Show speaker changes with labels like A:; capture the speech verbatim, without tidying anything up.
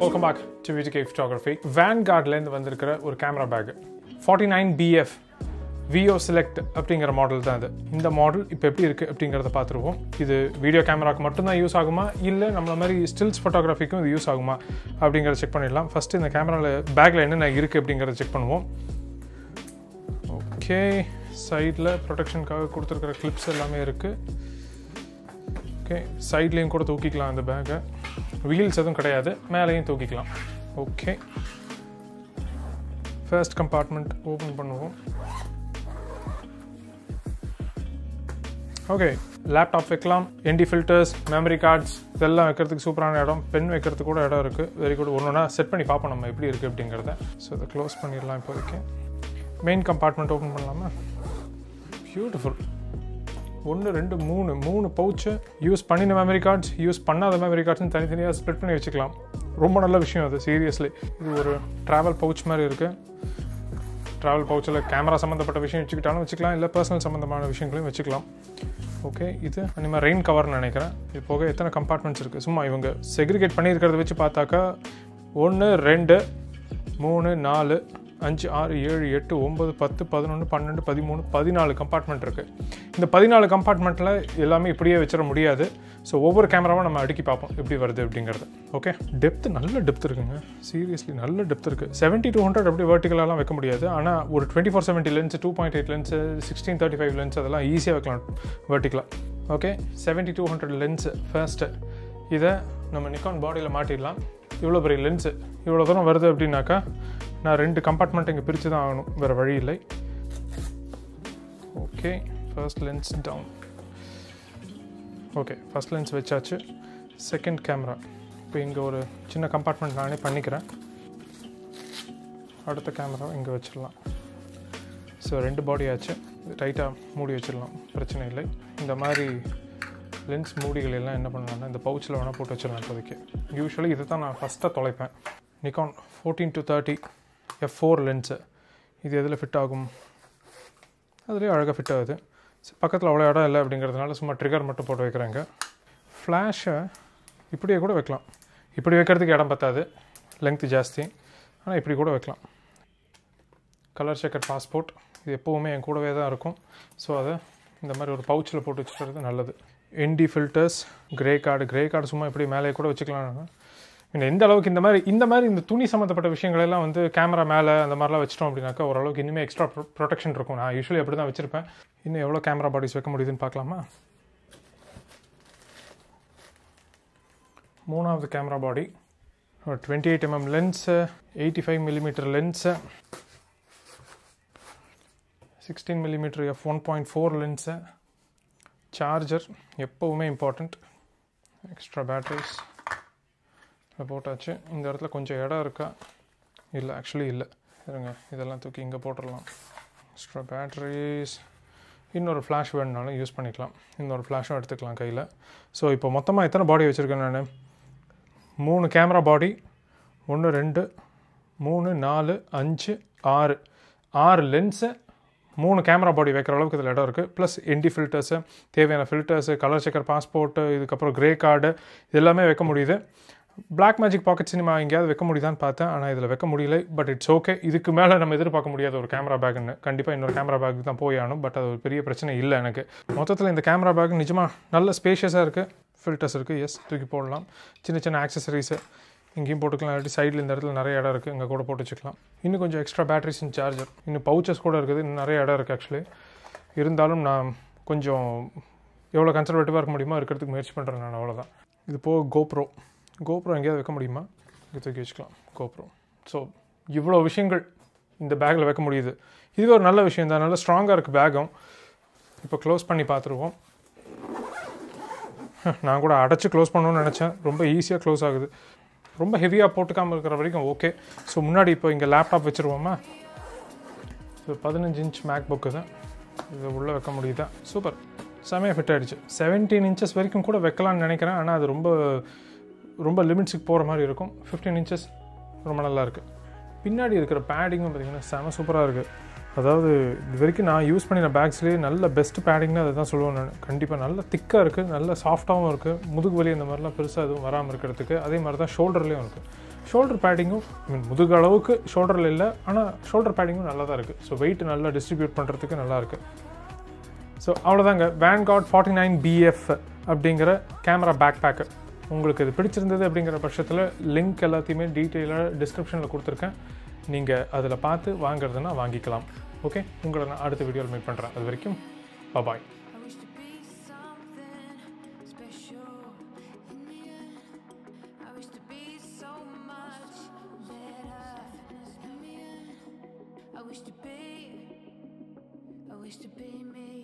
A: welcome back to V T K Photography. Vanguard lens வந்திருக்கிற ஒரு camera bag forty-nine B F V E O Select அப்படிங்கிற model தான் இது. இந்த model இப்போ எப்படி இருக்குது அப்படிங்கிறத பார்த்துருவோம். இது வீடியோ கேமராவுக்கு மட்டும்தான் யூஸ் ஆகுமா இல்லை நம்மள மாதிரி ஸ்டில்ஸ் ஃபோட்டோகிராஃபிக்கும் இது யூஸ் ஆகுமா அப்படிங்கிறத செக் பண்ணிடலாம். ஃபஸ்ட்டு இந்த கேமராவில் பேக்கில் என்னென்ன இருக்குது அப்படிங்கிறத செக் பண்ணுவோம். ஓகே, சைடில் ப்ரொடெக்ஷனுக்காக கொடுத்துருக்கிற கிளிப்ஸ் எல்லாமே இருக்குது. ஓகே, சைட்லேயும் கூட தூக்கிக்கலாம் அந்த பேக்கை. வீல்ஸ் எதுவும் கிடையாது, மேலேயும் தூக்கிக்கலாம். ஓகே, ஃபர்ஸ்ட் கம்பார்ட்மெண்ட் ஓப்பன் பண்ணுவோம். ஓகே, லேப்டாப் வைக்கலாம், என்டி ஃபில்டர்ஸ், மெமரி கார்ட்ஸ் இதெல்லாம் வைக்கிறதுக்கு சூப்பரான இடம். பென் வைக்கிறதுக்கு கூட இடம் இருக்குது. Very good. ஒன்று ஒன்றா செட் பண்ணி பார்ப்போம் நம்ம எப்படி இருக்குது அப்படிங்கிறத. ஸோ இதை க்ளோஸ் பண்ணிடலாம். இப்போதைக்கு மெயின் கம்பார்ட்மெண்ட் ஓப்பன் பண்ணலாமா? பியூட்டிஃபுல். ஒன்று ரெண்டு மூணு மூணு பவுச்சு. யூஸ் பண்ணின மெமரி கார்ட்ஸ், யூஸ் பண்ணாத மெமரி கார்ட்ஸ்னு தனித்தனியாக ஸ்ப்ளிட் பண்ணி வச்சுக்கலாம். ரொம்ப நல்ல விஷயம் அது, சீரியஸ்லி. இது ஒரு ட்ராவல் பவுச் மாதிரி இருக்குது. ட்ராவல் பவுச்சில் கேமரா சம்மந்தப்பட்ட விஷயம் வச்சுக்கிட்டாலும் வச்சுக்கலாம், இல்லை பர்சனல் சம்மந்தமான விஷயங்களையும் வச்சுக்கலாம். ஓகே, இது அனிமா ரெயின் கவர்னு நினைக்கிறேன். இது போக எத்தனை கம்பார்ட்மெண்ட்ஸ் இருக்குது சும்மா இவங்க செக்ரிகேட் பண்ணியிருக்கிறத வச்சு பார்த்தாக்கா ஒன்று ரெண்டு மூணு நாலு அஞ்சு ஆறு ஏழு எட்டு ஒம்பது பத்து பதினொன்று பன்னெண்டு பதிமூணு பதினாலு கம்பார்ட்மெண்ட் இருக்குது. இந்த பதினாலு கம்பார்ட்மெண்ட்டில் எல்லாமே இப்படியே வச்சிட முடியாது. ஸோ ஒவ்வொரு கேமராவும் நம்ம அடுக்கி பார்ப்போம் எப்படி வருது அப்படிங்கிறது. ஓகே, டெப்த் நல்ல டெப்த் இருக்குங்க, சீரியஸ்லி நல்ல டெப்த் இருக்குது. செவன்ட்டி டூ ஹண்ட்ரட் அப்படி வெர்டிகலாலாம் வைக்க முடியாது. ஆனால் ஒரு twenty four seventy lens, two point eight lens, sixteen thirty five lens அதெல்லாம் ஈஸியாக வைக்கலாம் வெர்டிகலாக. Okay, seventy two hundred lens first. இதை நம்ம நிக்கான் பாடியில் மாட்டிடலாம். இவ்வளோ பெரிய லென்ஸு இவ்வளோ தூரம் வருது அப்படின்னாக்கா நான் ரெண்டு கம்பார்ட்மெண்ட் இங்கே பிரித்து தான் ஆகணும், வேறு வழி இல்லை. Okay, first lens down. Okay, first lens வச்சாச்சு. செகண்ட் கேமரா இப்போ இங்கே ஒரு சின்ன கம்பார்ட்மெண்ட் நானே பண்ணிக்கிறேன். அடுத்த கேமரா இங்கே வச்சிடலாம். ஸோ ரெண்டு பாடி ஆச்சு. டைட்டாக மூடி வச்சிடலாம், பிரச்சனை இல்லை. இந்த மாதிரி லென்ஸ் மூடிகள் எல்லாம் என்ன பண்ணலாம்னா இந்த பவுச்சில் வேணால் போட்டு வச்சிடலாம் இப்போதைக்கு. யூஸ்வலி இதை தான் நான் ஃபஸ்ட்டாக தொலைப்பேன். Nikon fourteen to thirty F four lens. இது எதில் ஃபிட் ஆகும்? அதுலேயே அழகாக ஃபிட் ஆகுது. பக்கத்தில் அவ்வளோ இடம் இல்லை அப்படிங்கிறதுனால சும்மா ட்ரிகர் மட்டும் போட்டு வைக்கிறாங்க. ஃப்ளாஷை இப்படியே கூட வைக்கலாம். இப்படி வைக்கிறதுக்கு இடம் பத்தாது, லெங்க்த்து ஜாஸ்தி. ஆனால் இப்படி கூட வைக்கலாம். கலர் செக்கர் பாஸ்போர்ட் இது எப்போவுமே என் கூடவே தான் இருக்கும். ஸோ அதை இந்த மாதிரி ஒரு பவுச்சில் போட்டு வச்சுக்கிறது நல்லது. ND filters, grey card grey card சும்மா இப்படி மேலே கூட வச்சுக்கலாம். எந்த அளவுக்கு இந்த மாதிரி இந்த மாதிரி இந்த துணி சம்மந்தப்பட்ட விஷயங்களெல்லாம் வந்து கேமரா மேலே அந்த மாதிரிலாம் வச்சிட்டோம் அப்படின்னாக்கா ஓரளவுக்கு இன்னுமே எக்ஸ்ட்ரா ப்ரொ ப்ரொடெக்ஷன் இருக்கும். நான் யூஸ்வலி அப்படி தான் வச்சுருப்பேன். இன்னும் எவ்வளோ கேமரா பாடிஸ் வைக்க முடியுதுன்னு பார்க்கலாமா? மூணாவது camera body twenty eight mm lens, eighty five millimetre lens, sixteen millimetre F one point four lens, charger எப்போவுமே இம்பார்ட்டண்ட், எக்ஸ்ட்ரா பேட்டரிஸ் போட்டாச்சு. இந்த இடத்துல கொஞ்சம் இடம் இருக்கா? இல்லை, ஆக்சுவலி இல்லை. இருங்க, இதெல்லாம் தூக்கி இங்கே போட்டுடலாம். Extra batteries. இன்னொரு ஃப்ளாஷ் வேணுனாலும் யூஸ் பண்ணிக்கலாம். இன்னொரு ஃப்ளாஷும் எடுத்துக்கலாம் கையில். ஸோ இப்போ மொத்தமாக எத்தனை பாடி வச்சுருக்கேன் நான்? மூணு கேமரா பாடி, ஒன்று ரெண்டு மூணு நாலு அஞ்சு ஆறு ஆறு லென்ஸு, மூணு கேமரா பாடி வைக்கிற அளவுக்கு இதில் இடம் இருக்குது. ப்ளஸ் என்டி ஃபில்டர்ஸு, தேவையான ஃபில்டர்ஸு, கலர் செக்கர் பாஸ்போர்ட்டு, இதுக்கப்புறம் கிரே கார்டு இது எல்லாமே வைக்க முடியுது. பிளாக் மேஜிக் பாக்கெட் சினிமா எங்கேயாவது வைக்க முடியுதான்னு பார்த்தேன், ஆனால் இதில் வைக்க முடியல. But it's okay. இதுக்கு மேலே நம்ம எதிர்பார்க்க முடியாத ஒரு கேமரா பேக்குன்னு. கண்டிப்பாக இன்னொரு கேமரா பேக்கு தான் போய் ஆகணும். பட் அது ஒரு பெரிய பிரச்சனை இல்லை எனக்கு. மொத்தத்தில் இந்த கேமரா பேக் நிஜமாக நல்ல ஸ்பேஷியஸாக இருக்குது. ஃபில்டர்ஸ் இருக்குது, எஸ், தூக்கி போடலாம். சின்ன சின்ன ஆக்சசரிஸு இங்கேயும் போட்டுக்கலாம். இல்லாட்டி சைடில் இந்த இடத்துல நிறைய இடம் இருக்குது, இங்கே கூட போட்டு வச்சுக்கலாம். இன்னும் கொஞ்சம் எக்ஸ்ட்ரா பேட்டரிஸ் அண்ட் சார்ஜர், இன்னும் பவுச்சஸ் கூட இருக்குது. இன்னும் நிறைய இடம் இருக்குது ஆக்சுவலி. இருந்தாலும் நான் கொஞ்சம் எவ்வளோ கன்சர்வேட்டிவாக இருக்க முடியுமோ இருக்கிறதுக்கு முயற்சி பண்ணுறேன் நான், அவ்வளோதான். இது போக கோப்ரோ கோப்ரோ எங்கேயாவது வைக்க முடியுமா? இங்கே தூக்கி வச்சுக்கலாம் கோப்ரோ. ஸோ இவ்வளோ விஷயங்கள் இந்த பேக்கில் வைக்க முடியுது. இதுவே ஒரு நல்ல விஷயம் தான். நல்லா ஸ்ட்ராங்காக இருக்குது பேக்கும். இப்போ க்ளோஸ் பண்ணி பார்த்துருவோம். நான் கூட அடைச்சி க்ளோஸ் பண்ணணும்னு நினச்சேன். ரொம்ப ஈஸியாக க்ளோஸ் ஆகுது. ரொம்ப ஹெவியாக போட்டுக்காமல் இருக்கிற வரைக்கும் ஓகே. ஸோ முன்னாடி இப்போ இங்கே லேப்டாப் வச்சுருவோமா? ஸோ பதினஞ்சு இன்ச் மேக் புக்கு தான். இது உள்ளே வைக்க முடியுதா? சூப்பர், செமையாக ஃபிட் ஆகிடுச்சு. செவன்டீன் இன்ச்சஸ் வரைக்கும் கூட வைக்கலான்னு நினைக்கிறேன். ஆனால் அது ரொம்ப ரொம்ப லிமிட்ஸுக்கு போகிற மாதிரி இருக்கும். ஃபிஃப்டீன் இன்ச்சஸ் ரொம்ப நல்லா இருக்குது. பின்னாடி இருக்கிற பேடிங்கும் பார்த்திங்கன்னா செம சூப்பராக இருக்குது. அதாவது இது வரைக்கும் நான் யூஸ் பண்ணின பேக்ஸ்லேயே நல்ல பெஸ்ட் பேடிங்னா அதை தான் சொல்லுவேன் நான். கண்டிப்பாக நல்ல திக்காக இருக்குது, நல்ல சாஃப்டாகவும் இருக்குது. முதுகு வலி இந்த மாதிரிலாம் பெருசாக எதுவும் வராமல் இருக்கிறதுக்கு. அதே மாதிரி தான் ஷோல்டர்லேயும் இருக்குது. ஷோல்டர் பேடிங்கும் ஐ மீன் முதுகு அளவுக்கு ஷோல்டரில் இல்லை, ஆனால் ஷோல்டர் பேடிங்கும் நல்லா தான் இருக்குது. ஸோ வெயிட் நல்லா டிஸ்ட்ரிபியூட் பண்ணுறதுக்கு நல்லாயிருக்கு. ஸோ அவ்வளோதாங்க Vanguard forty nine B F அப்படிங்கிற கேமரா பேக் பேக்கு. உங்களுக்கு இது பிடிச்சிருந்தது அப்படிங்கிற பட்சத்தில் லிங்க் எல்லாத்தையுமே டீட்டெயிலாக டிஸ்கிரிப்ஷனில் கொடுத்துருக்கேன். நீங்கள் அதில் பார்த்து வாங்குறதுன்னா வாங்கிக்கலாம். ஓகே, உங்களை நான் அடுத்த வீடியோவில் மீட் பண்ணுறேன். அது வரைக்கும் பாய்.
B: I wish to be me.